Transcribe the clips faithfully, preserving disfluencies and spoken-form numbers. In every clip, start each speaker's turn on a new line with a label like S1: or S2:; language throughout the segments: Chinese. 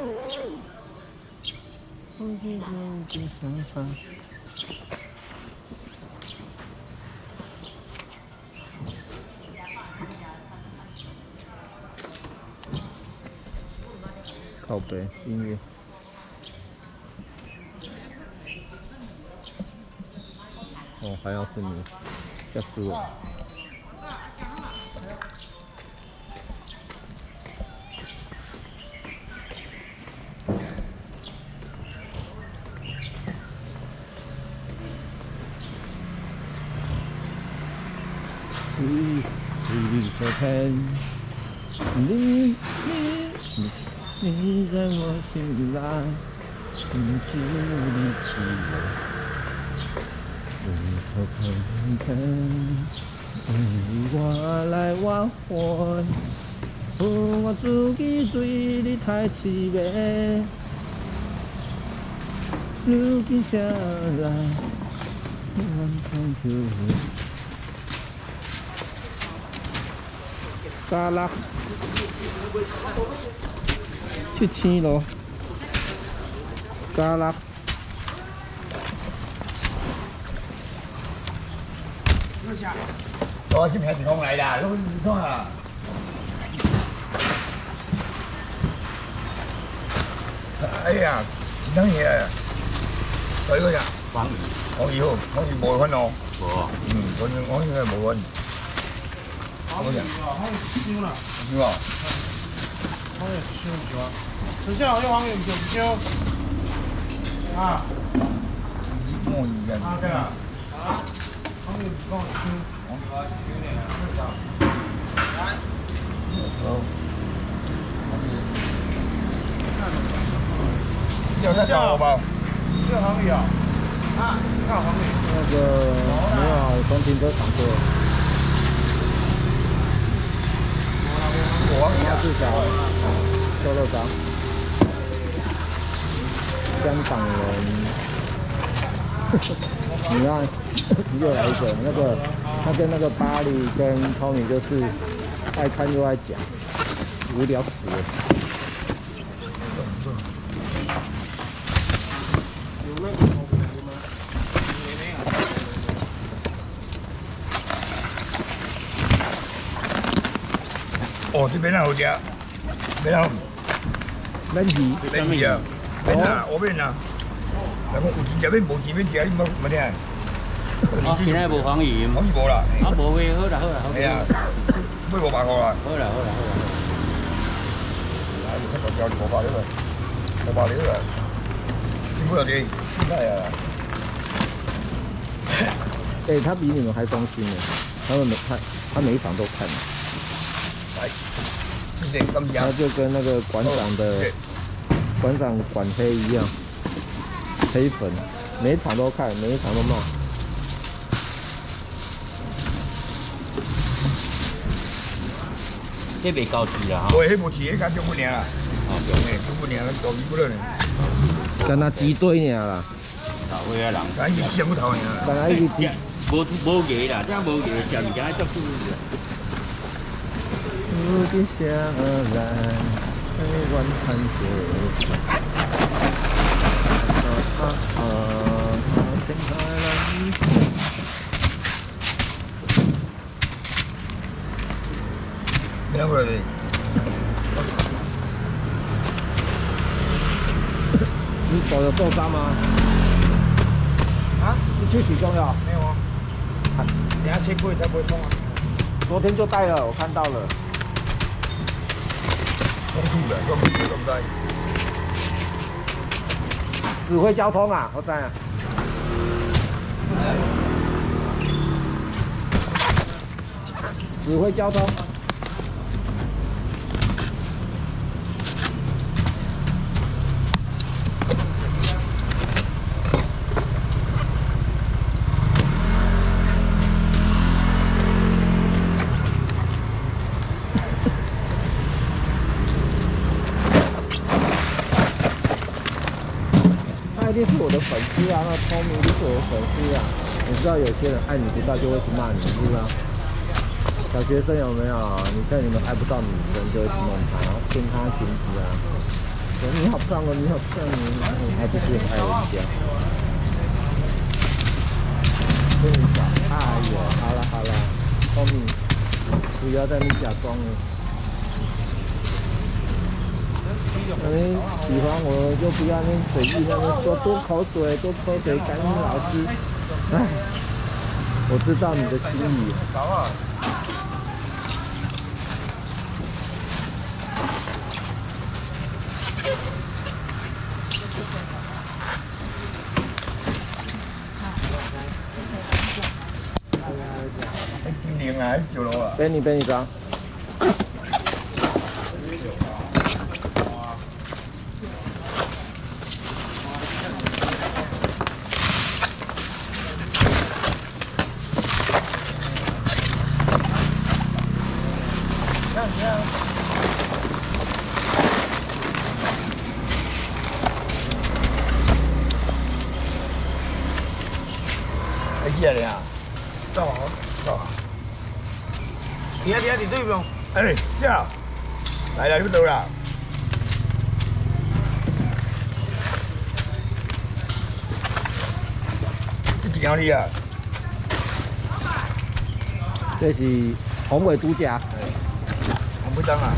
S1: 靠北音乐。哦，还要是你，吓死我！你你在看，你你你在我心来，你知你知我，回头看看，你我来我回，我自己对你太凄美，如今下来，晚上就。 沙拉去青咯，沙拉。
S2: 我今天是空来的，都是空啊。哎呀，真当嘢，第個人。黃魚。黃魚好，黃魚冇分哦。冇。嗯，嗰啲黃魚係冇分。 好呀，好燒啦，燒啊！好呀，燒唔燒啊？食先好啲黃魚唔燒唔燒啊？冇人啊，對啊，啊，黃魚唔講燒，黃魚燒呢，係啊。來，好，有在炒吧？有黃魚啊？啊，看黃魚。
S1: 那個沒有啊，我從停車場過。 我是小瘦肉肠，香港人，你看又来一个，那个他跟那个巴黎跟 Tony 就是爱看又爱讲，无聊死了。
S2: 哦，这边哪好吃？边哪？
S1: 鰻鱼，
S2: 鰻鱼啊，边哪？我边哪？人讲有钱食，要无钱要食，你冇冇听？
S3: 哦，今仔无黄鱼，
S2: 黄鱼无啦。
S3: 啊，无话，好啦好啦好啦。
S2: 系啊，买五百块啦。
S3: 好啦好啦好啦。
S2: 来，你看我教你五百了嘞，五百了嘞。辛苦了弟，现在啊。
S1: 哎，他比你们还忠心呢，他们每他他每一场都看。
S2: 来，谢谢，感谢。
S1: 他就跟那个馆长的馆长管黑一样，黑粉，每一场都看，每一场都骂。
S3: 这袂高级啦哈。
S2: 对，迄无饲，迄间中不尔啦。哦，中诶，中不尔，高级不了呢。
S1: 干那鸡堆尔啦。
S3: 大伙仔人。
S2: 咱伊四骨头尔。
S1: 干那伊鸡。
S3: 无无艺啦，这无艺，食物件足苦的。
S1: 如今下来，晚餐就啊啊啊！天开了，
S2: 没两个嘞。
S1: 你手有受伤吗？
S2: 啊？
S1: 你去取中药？
S2: 没有啊。等下切过才不会痛啊。
S1: 昨天就带了，我看到了。
S2: 痛苦的，痛苦的都在。
S1: 指挥交通啊，我知啊。指挥交通。他一定是我的粉丝啊，那聪明一定是我的粉丝啊。你知道有些人爱你不到就会去骂你，知不知道？小学生有没有？你看你们爱不到女生就会去弄他，然后牵他裙子啊。 你好棒哦，你好棒哦，你还不是很爱人家。跟你讲，哎呦，好了好了，后面不要在那假装了。你喜欢我就不要那随意那边说多口水，多口水，赶紧老师。哎，我知道你的心意。
S2: 今年来九楼啊。
S1: 给你，给你张。
S2: 还记得你啊？走好，走好。
S4: 底下底下你对不用？
S2: 哎，这样，来了，你到啦。你几公里啊？
S1: 这是宏伟独家。
S2: 红梅张啊？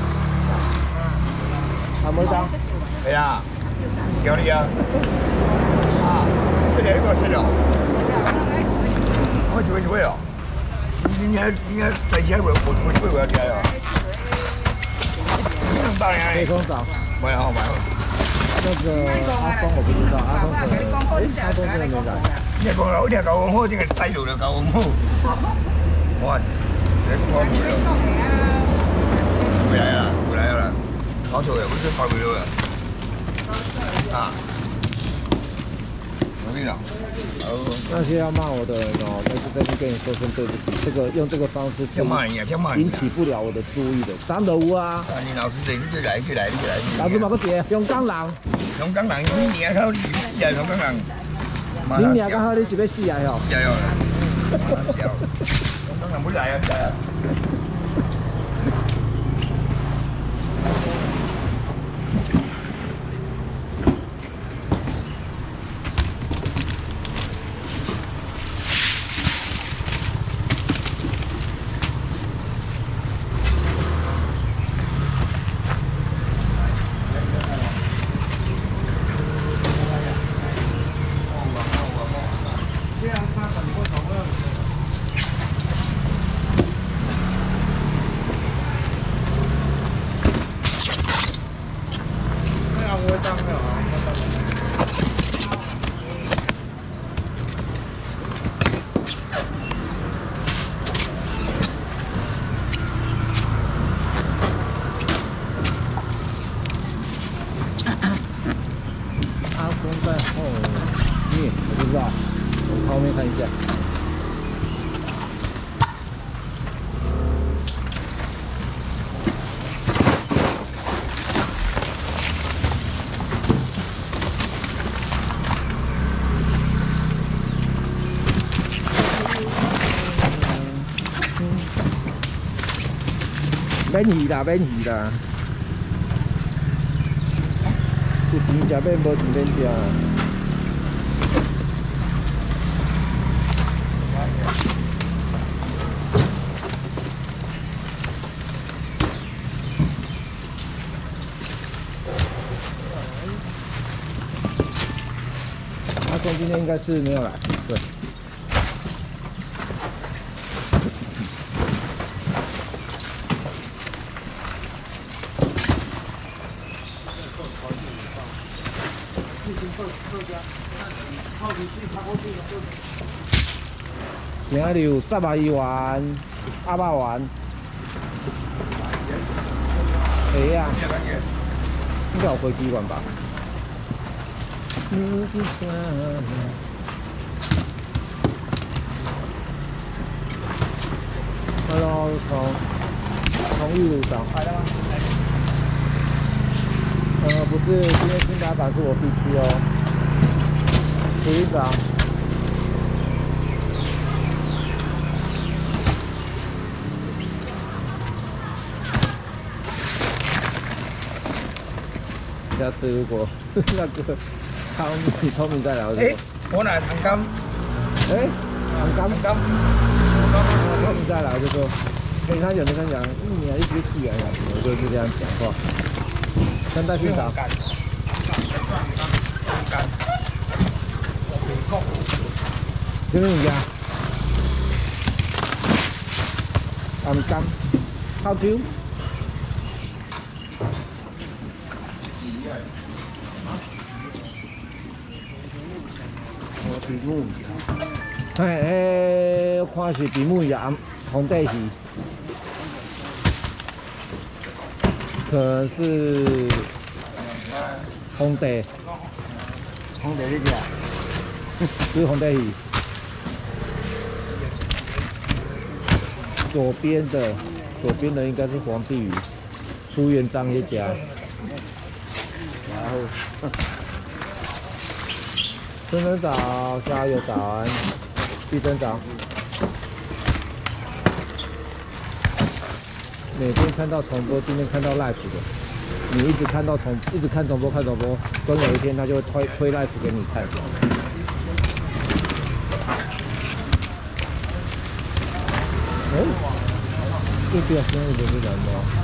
S1: 红梅张。
S2: 系啊，几公里啊？啊，这里一个车了。我就会就会哦。你你还你还在车会我我会我要车哦。两百年。
S1: 可以多少？
S2: 买好买好。
S1: 那个阿峰我不知道，阿峰可能，哎，阿峰真的没来。
S2: 你讲啦，你搞我好，这个带路就搞我好。我，这个我回来了，回来了，好久也不是跑回来了。啊，我跟你讲，
S1: 那些要骂我的人哦，但是在这跟你说声对不起，这个用这个方式
S2: 想骂你啊，想骂你，
S1: 引起不了我的注意的。三德屋啊！
S2: 啊，你老师的，你就来，就来，你就来。
S1: 老子嘛个姐，香港人。
S2: 香港人，你年头你死啊，香港人。
S1: 你年刚好你是要死啊哟！
S2: 死啊哟！笑，香港人不来啊，不来啊。
S1: 在后面，我不知道，我后面看一下。免鱼啦，免鱼啦。 有钱食免，无钱免食。阿公今天应该是没有来，对。 今日有三百一丸、阿百丸，会啊，应该有飞机丸吧？Hello， 从从玉路上。呃，不是，今天新打板是我必须哦。处理长。 下次如果那个汤米聪明再来的时
S2: 哎
S1: 候，，
S2: 我拿糖柑，
S1: 哎，很干
S2: 糖柑，
S1: 聪明再来就说，没他讲没他讲，一年一直戏员啊，我就是这样讲话。三代训长，
S2: 干，干，
S1: 这边有呀，红柑，烤酒。哎哎，看是比目鱼啊，红带鱼，可能是红带，
S2: 红带这个，
S1: 是红带鱼。左边的，左边的应该是皇帝鱼，朱元璋一家。然后，真真早，加油早安，地真早。每天看到重播，今天看到 live 的，你一直看到重，一直看重播，看重播，总有一天他就会推推 live 给你看。哦，这边现在都是人吗？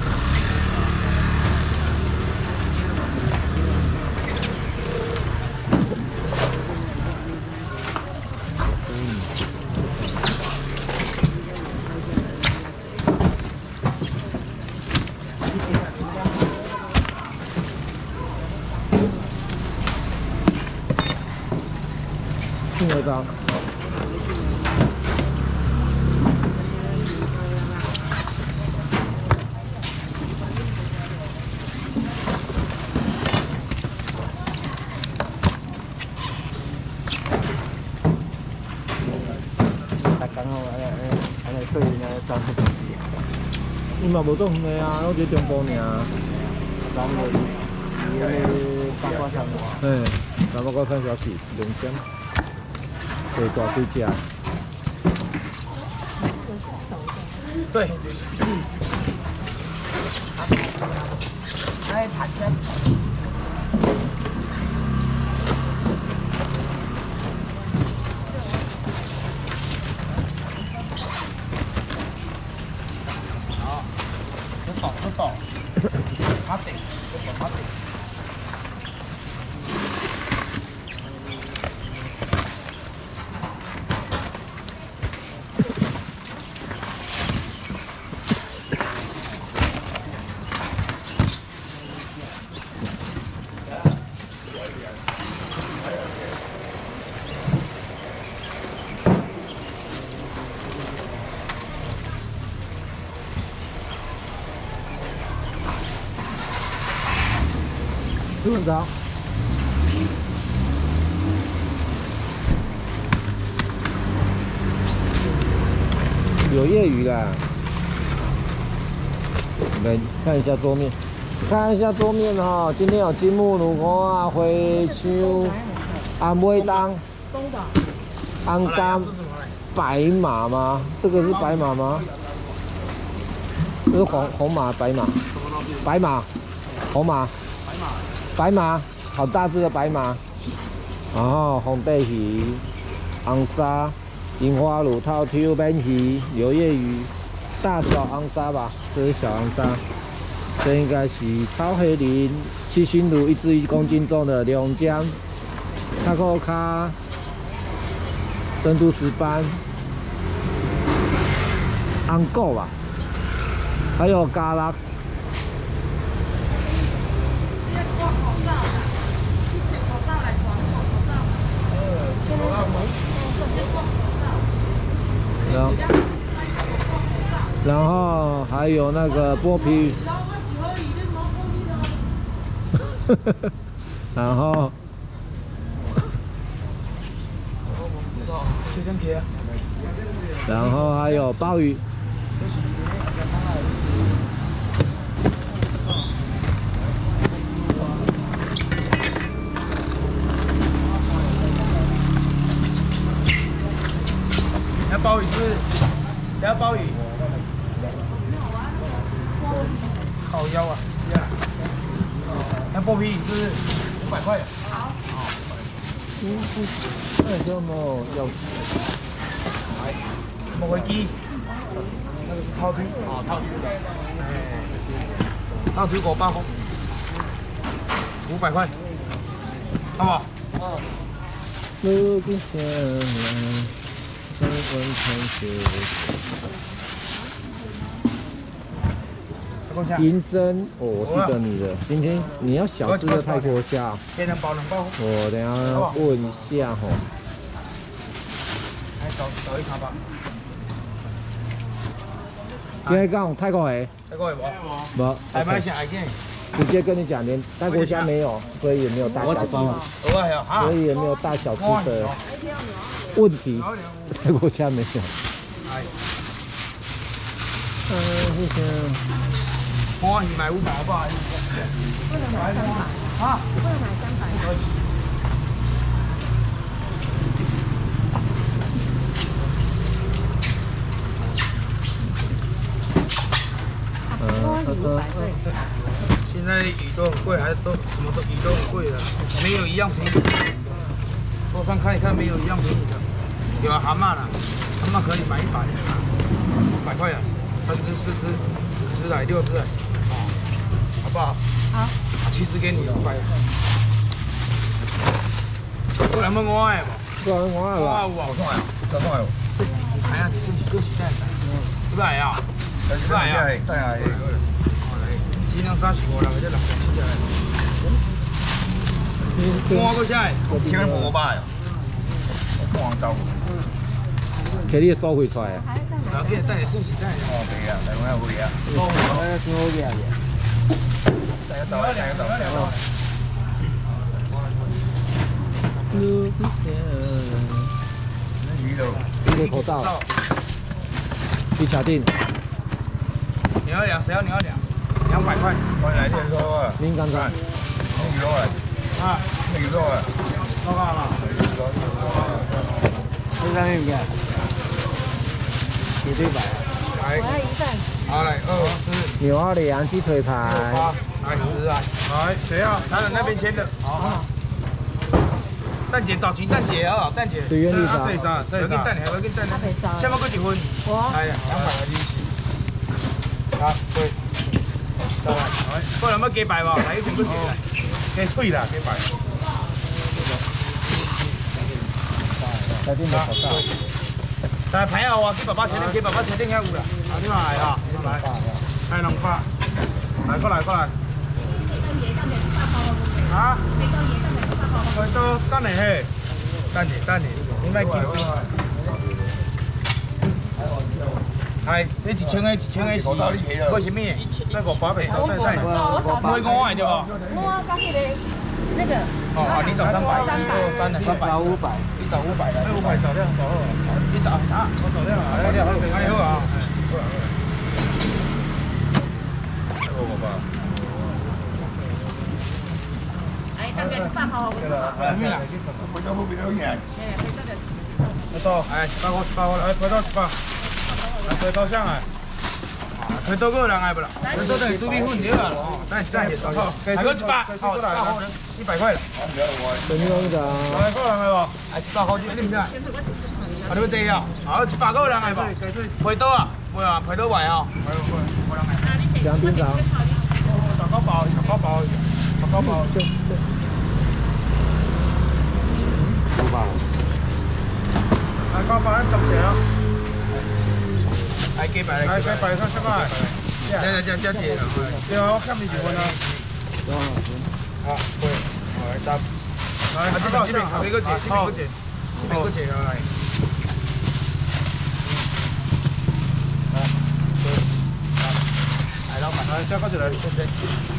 S1: 进来吧。伊嘛无倒远的啊，我伫中部尔。咱们伊八卦山。嘿，八卦山小时两点，最大对只。
S4: 对。哎，盘圈。好，都到。他顶，他顶。
S1: 基本上，有业余啦。我们看一下桌面，看一下桌面哈、哦。今天有金木乳锅啊、灰秋、安威当、安甘、白马吗？这个是白马吗？这是红红马、白马、白马、红马。白马，好大只的白马，然后红带鱼、昂沙、樱花乳、套 Q 边鱼、柳叶鱼，大小昂沙吧，这是小昂沙，这应该是超黑鳞、七星乳，一只一公斤重的龙江、塔扣卡、珍珠石斑、昂购吧，还有嘎拉。然后，然后还有那个剥皮鱼，然后，然后还有鲍鱼。
S4: 要鲍鱼是不是？要鲍鱼。烤腰啊！要那剥皮是五百块。
S5: 好。
S1: 嗯，那叫什么？叫
S4: 来，磨回鸡，那个是套腿。哦，套腿。哎，套腿五百块，五百块，好不好？哦。
S1: 路边相来，再观看秋。银针，哦，我记得你的。今天你要小只的泰国虾。
S4: 给两包两包。
S1: 我等下问一下吼。
S4: 来找找一卡吧。
S1: 今天讲泰国虾。
S4: 泰国虾无？
S1: 无。
S4: 台湾虾海鲜。
S1: 直接跟你讲，连泰国虾没有，所以也没有大小只，所以也没有大小只的问题。泰国虾没有。嗯，谢谢。
S4: 欢喜买五百好不好？
S5: 不能买三百啊！不能买三百。
S1: 嗯，好的。
S4: 现在鱼都很贵，还是都什么都鱼都很贵的，没有一样便宜。桌上看一看，没有一样便宜的。有蛤蟆啦，蛤蟆可以买一百，一百块啊，三只、四只、五只来，六只来，哦，好不好？
S5: 好。
S4: 七只给你一百。过来问我的无？
S1: 过来问我的吧。
S4: 有啊，
S2: 好痛啊！好痛啊！
S4: 这哎呀，这这这是蛋蛋，不来呀？不来呀？
S2: 对啊，
S4: 尽量三十五人或者六十七只。我个啥？
S2: 千五百啊！我看走。
S1: 摕你的收回出来啊！
S4: 然后给你带点寿喜蛋。
S2: 哦，对啊，台湾会啊。
S4: 收回来，挺好嘅。
S2: 大家走，大家走，大家走。
S1: 路边相
S2: 那鱼肉。
S1: 你的口罩。你卡定。
S4: 你要两，谁要你要两？两百块。
S2: 我来这个啊。
S1: 您刚刚。
S2: 那鱼肉啊。啊，那鱼肉啊。
S4: 多少了？这张有没有？几对百？来，
S5: 我要一份。
S4: 好，来二十。
S1: 牛二两鸡腿排。
S4: 来十啊！来，谁要？他的那边签的。好。蛋姐找齐蛋姐啊，蛋姐。
S1: 对，原理啥？
S4: 这里啥？这里啥？蛋你还要跟蛋你。下面过几分？
S5: 我。
S4: 哎呀，两百个利息。好，对。再来，过来要几百喎？来一瓶过几来？几退啦？几百？
S1: 在定的口罩。
S4: 但系睇下喎，幾爸爸請定，幾爸爸請定一戶啦。啊，呢個係啊，來，係兩百，嚟過嚟過嚟。嚇？佢都單嚟去，單嚟單嚟，點解叫？係，你一千個一千個是，嗰是咩？那個八百，八百，每個我係啫喎。
S5: 我剛去的那個。
S4: 哦，你找三百，一二三的三百，找五百，你找五百的，五百找掉，找了，你找啥？我找掉了，找掉，哪里好啊？这个我吧。
S5: 哎，大概一百毫升。
S4: 哎，咩啦？
S2: 回到后边都远。
S4: 回到，哎，十八個，十八個，哎，回到十八，來回到上來。回到個人係不啦？回到等豬皮粉對啦。哦，但係但係找錯，還個一百，好，十八個人，一百塊啦。
S1: 等你講咋？
S4: 來個人係喎，哎，十八個豬，你唔知啊？啊，你要這樣，好，一百個人係喎。回到啊，會啊，回到位啊。回回回人係。
S1: 香檳茶。
S4: 小糕包，小糕包，小糕包。
S1: 五百。
S4: 來糕包十隻咯。係幾百？係幾百？三十塊。這這這這幾？對啊，我看你幾分啊？多少分？啊，對，來答。來，這邊這邊，這邊個姐，這邊個姐，這邊個姐來。啊，對。來，老闆，來，這個就來，謝謝。